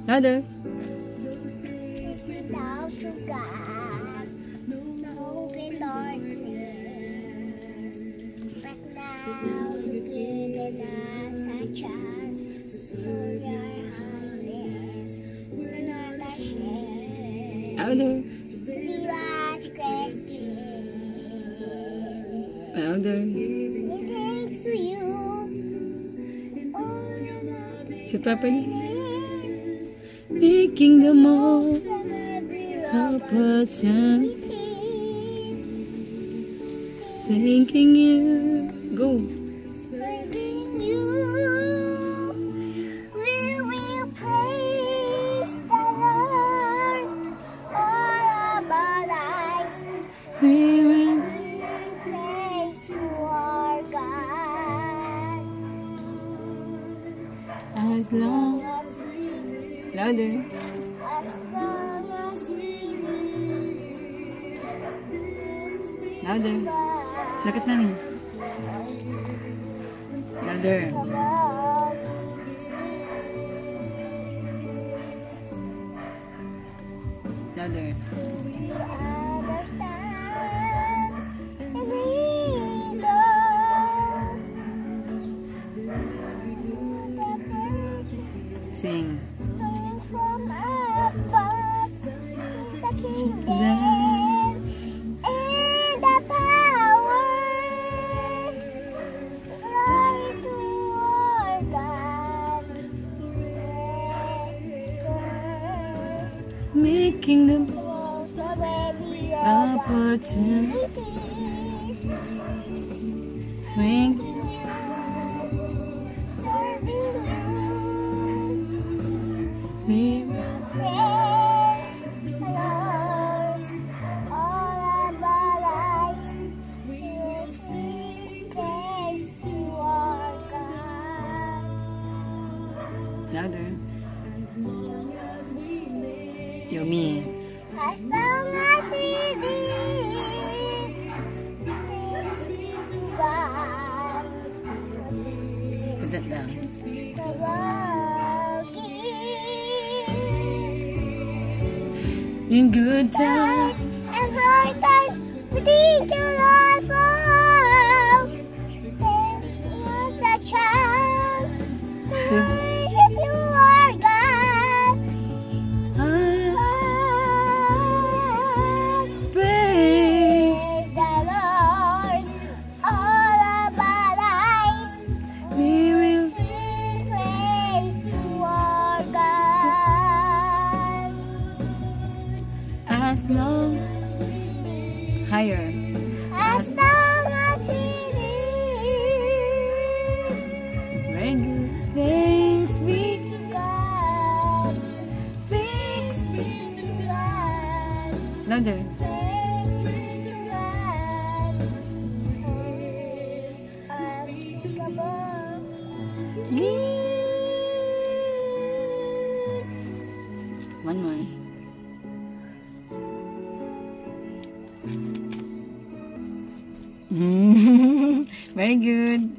Louder. Without you, God, open darkness. But now you've given us a chance to show your kindness. We're not ashamed. Louder. Give us grace. Louder. Thanks to you. Say it properly. Making the most of a chance. Thanking you. Go. Thanking you. We will praise the Lord all of our lives. We will. Sing praise to our God. As long. As we live, Louder. as long as we live, Louder. God. Look at mommy. Louder. Louder. Sing. From above, the kingdom and the power, glory to our God forever. Making the So baby, opportunity. Thank serving you. you. Praise the Lord, all of our lives. We will sing praise to our God. Louder. Yo, me. As long as we live, thanks be to God. Put that down. The world gives. In good times. And hard times, we thank you, Lord, for giving us a chance to worship you, our God. Praise. Praise the Lord, all of our lives. We will. Sing praise to our God. As long. Higher. As long as we live, Very good. Thanks be to God, Thanks be. to God, Louder. thanks be to God. Above. One more. Very good.